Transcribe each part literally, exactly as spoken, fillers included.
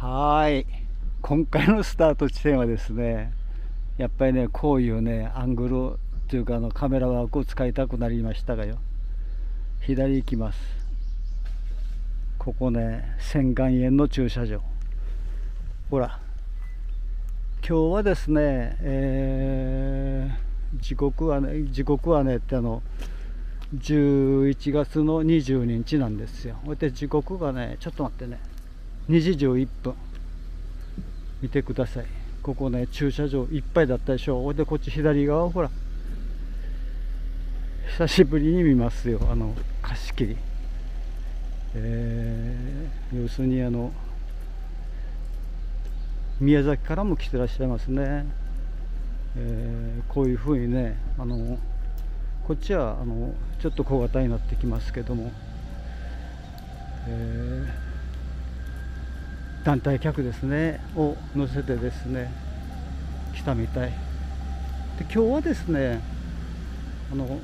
はーい、今回のスタート地点はですね、やっぱりね、こういうね、アングルというかあのカメラワークを使いたくなりましたがよ、左行きます。ここね、千岩園の駐車場。ほら、今日はですね、えー、時刻はね、時刻はねってあの、じゅういちがつのにじゅうににちなんですよ。で、時刻がね、ちょっと待ってね、にじじゅういっぷん。見てください。ここね、駐車場いっぱいだったでしょ。で、こっち左側、ほら、久しぶりに見ますよ、あの貸し切り。えー、要するにあの宮崎からも来てらっしゃいますね。えー、こういうふうにね、あのこっちはあのちょっと小型になってきますけども、えー、団体客ですねを乗せてですね来たみたいで、今日はですねあの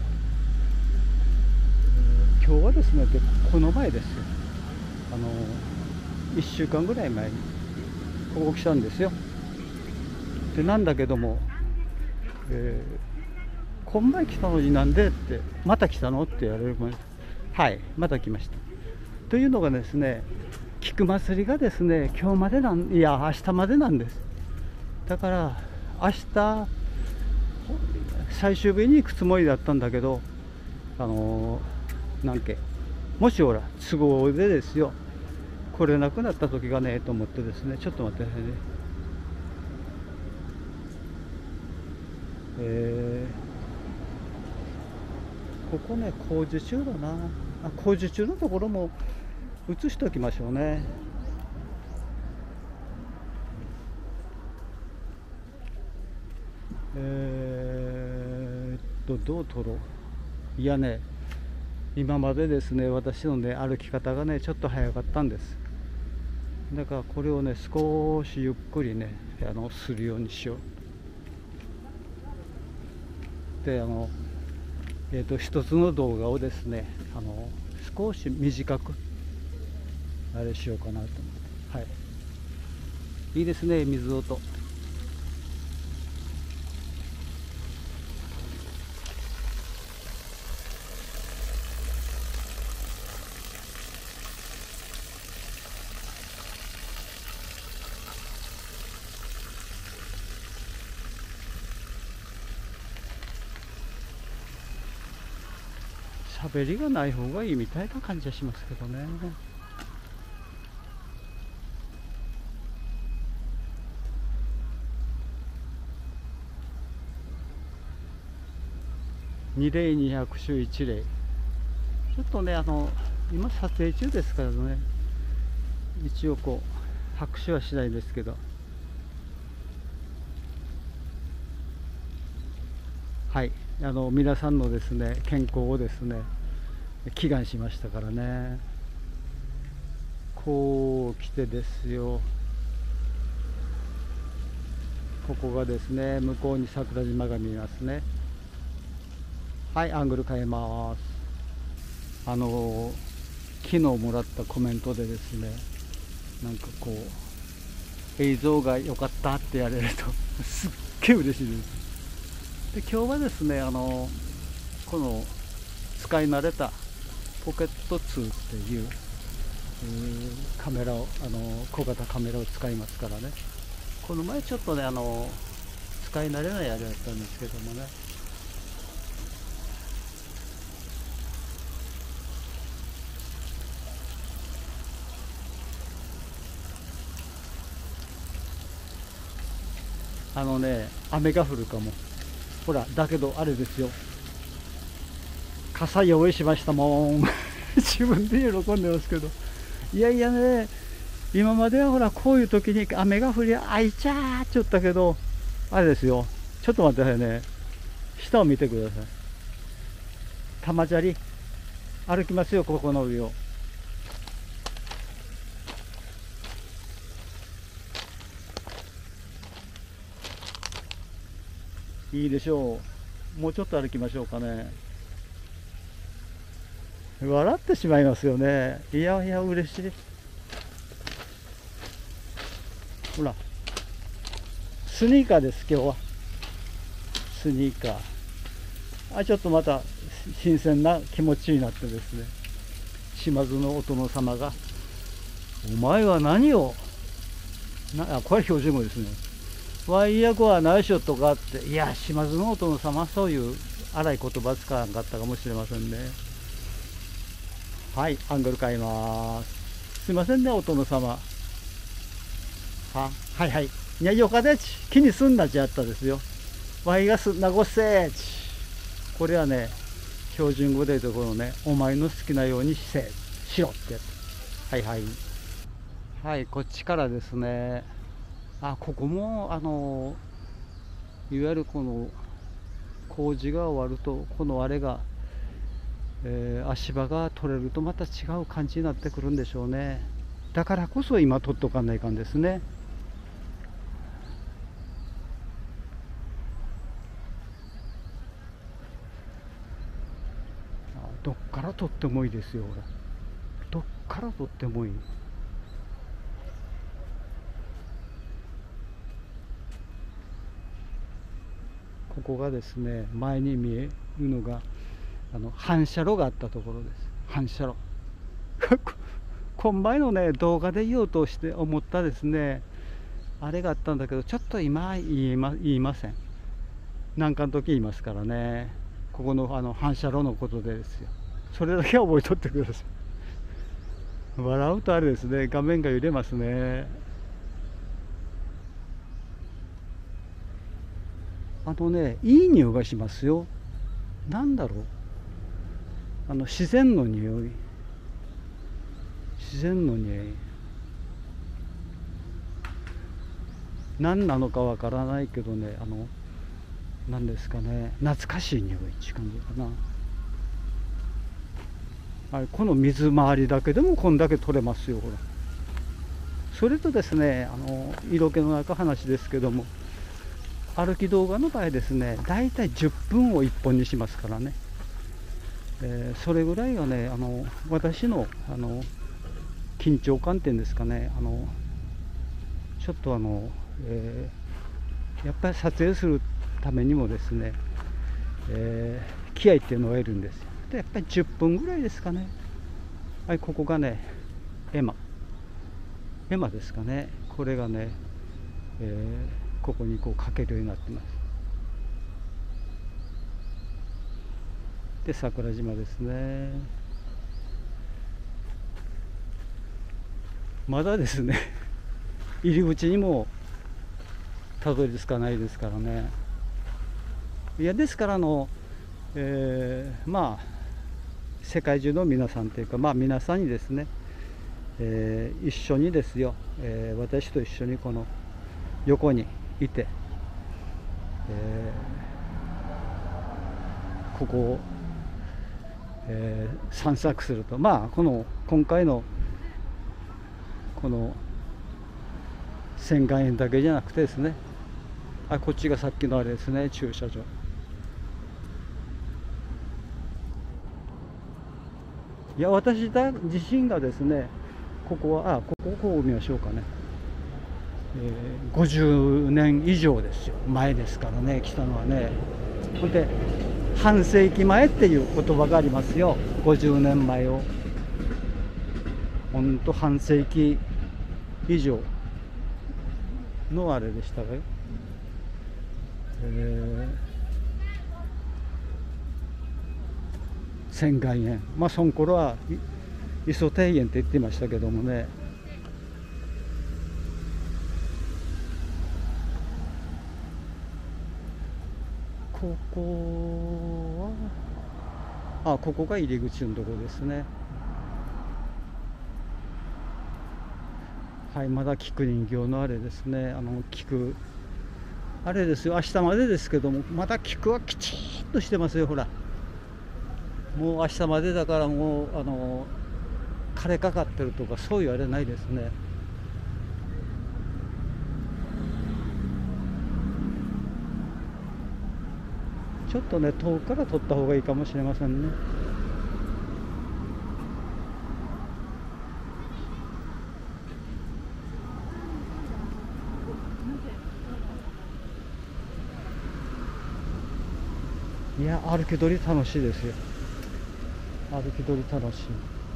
今日はですねでこの前ですよ、あのいっしゅうかんぐらい前にここ来たんですよ。でなんだけども、えー、こん前来たのになんでってまた来たのって言われる。はい、また来ました。というのがですね、菊祭りがですね今日までなんいや明日までなんです。だから明日最終日に行くつもりだったんだけど、あのー、なんけもしほら都合でですよ来れなくなった時がねと思ってですね、ちょっと待ってくださいね。えー、ここね工事中だなあ。工事中のところも映しておきましょうね。えー、っとどう撮ろう。いやね、今までですね私のね歩き方がねちょっと早かったんです。だからこれをね少しゆっくりねあのするようにしよう。であのえー、と一つの動画をですねあの少し短くあれしようかなと思って。はい、いいですね、水音。喋りがない方がいいみたいな感じはしますけどね。に例にひゃく種いち例。ちょっとねあの今撮影中ですからね、一応こう拍手はしないですけど、はい、あの皆さんのですね健康をですね祈願しましたからね。こう来てですよ、ここがですね向こうに桜島が見えますね。はい、アングル変えます。あの昨日もらったコメントでですね、なんかこう映像が良かったってやれるとすっげえ嬉しいです。で今日はですねあのこの使い慣れたポケットツーっていうカメラをあの小型カメラを使いますからね。この前ちょっとねあの使い慣れないあれだったんですけどもね、あのね雨が降るかも。ほらだけどあれですよ、傘用意しましたもん自分で喜んでますけど、いやいやね、今まではほらこういう時に雨が降りあいちゃーって言ったけど、あれですよ、ちょっと待ってくださいね、下を見てください。玉砂利歩きますよ、ここの上を。いいでしょう。もうちょっと歩きましょうかね。笑ってしまいますよね。いやいや嬉しい。 ほらスニーカーです。今日はスニーカー。あ、ちょっとまた新鮮な気持ちになってですね、島津のお殿様が「お前は何をな」あ、これ標準語ですね。「ワイヤコは内緒とか」って、いや島津のお殿様はそういう荒い言葉使わなかったかもしれませんね。はい、アングル変えます。すいませんね、お殿様。ははいはい、いやよかでち気にすんなちやったですよ。わいがすんなごせち、これはね標準語でいうところね、お前の好きなようにせしろってやつ。はいはいはい、こっちからですね。あ、ここもあのいわゆるこの工事が終わると、このあれが、えー、足場が取れるとまた違う感じになってくるんでしょうね。だからこそ今取っとかないかんですね。どっから取ってもいいですよ。ほらどっから取ってもいい。ここがですね、前に見えるのがあの反射炉があったところです。反射炉今前のね動画で言おうとして思ったですね、あれがあったんだけど、ちょっと今言いま言いません。何かの時言いますからね。ここのあの反射炉のことでですよ。それだけは覚えとってください。笑うとあれですね、画面が揺れますね。あのね、いい匂いがしますよ。なんだろう、あの自然の匂い、自然の匂い、何なのかわからないけどね、あの何ですかね、懐かしい匂いって感じかな。あれ、この水回りだけでもこんだけ取れますよ。ほら、それとですね、あの色気の中話ですけども、歩き動画の場合ですね、だいたいじゅっぷんをいっぽんにしますからね、えー、それぐらいがね、あの私のあの緊張感っていうんですかね、あのちょっとあの、えー、やっぱり撮影するためにもですね、えー、気合っていうのがいるんですよ。でやっぱりじゅっぷんぐらいですかね。はい、ここがねエマエマですかね。これがね、えーここにこうかけるようになってます。で桜島ですね。まだですね入り口にもたどり着かないですからね。いやですからあの、えー、まあ世界中の皆さんというか、まあ皆さんにですね、えー、一緒にですよ、えー、私と一緒にこの横にいて、えー、ここを、えー、散策すると、まあこの今回のこの千岩園だけじゃなくてですね、あ、こっちがさっきのあれですね、駐車場。いや私だ自身がですね、ここはあここをこう見ましょうかね、えー、ごじゅうねん以上ですよ、前ですからね、来たのはね。ほんで半世紀前っていう言葉がありますよ。ごじゅうねんまえをほんと半世紀以上のあれでしたがよ、えー、千岩園、まあその頃は磯庭園って言ってましたけどもね。ここはあここが入り口のところですね。はい、まだ菊人形のあれですね、あの菊あれですよ、明日までですけども、まだ菊はきちっとしてますよ。ほらもう明日までだからもうあの枯れかかってるとかそういうあれないですね。ちょっとね遠くから撮った方がいいかもしれませんね。 いや、歩き取り楽しいですよ。歩き取り楽しい。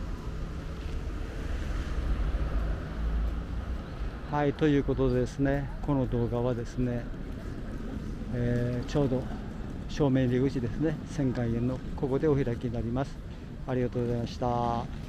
はい、ということでですね、この動画はですね、えーちょうど正面入り口ですね、千貫園のここでお開きになります。ありがとうございました。